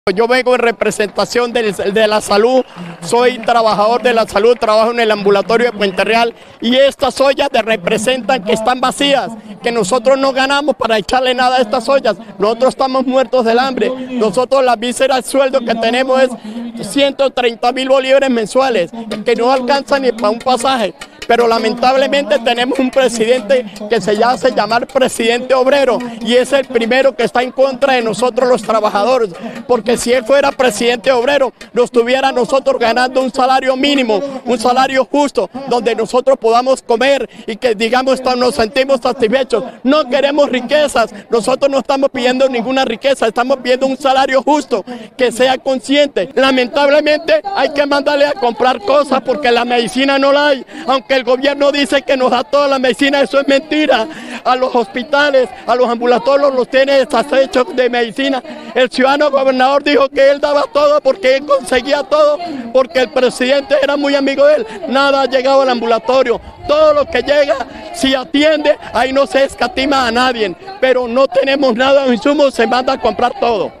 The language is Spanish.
Yo vengo en representación de la salud, soy trabajador de la salud, trabajo en el ambulatorio de Puente Real y estas ollas representan que están vacías, que nosotros no ganamos para echarle nada a estas ollas, nosotros estamos muertos del hambre, nosotros la víscera del sueldo que tenemos es 130.000 bolívares mensuales, que no alcanza ni para un pasaje. Pero lamentablemente tenemos un presidente que se hace llamar presidente obrero y es el primero que está en contra de nosotros los trabajadores, porque si él fuera presidente obrero, nos estuviera nosotros ganando un salario mínimo, un salario justo, donde nosotros podamos comer y que digamos nos sentimos satisfechos. No queremos riquezas, nosotros no estamos pidiendo ninguna riqueza, estamos pidiendo un salario justo, que sea consciente. Lamentablemente hay que mandarle a comprar cosas porque la medicina no la hay, aunque el gobierno dice que nos da toda la medicina, eso es mentira. A los hospitales, a los ambulatorios los tiene deshechos de medicina. El ciudadano gobernador dijo que él daba todo porque él conseguía todo, porque el presidente era muy amigo de él. Nada ha llegado al ambulatorio. Todo lo que llega, si atiende, ahí no se escatima a nadie. Pero no tenemos nada de insumos, se manda a comprar todo.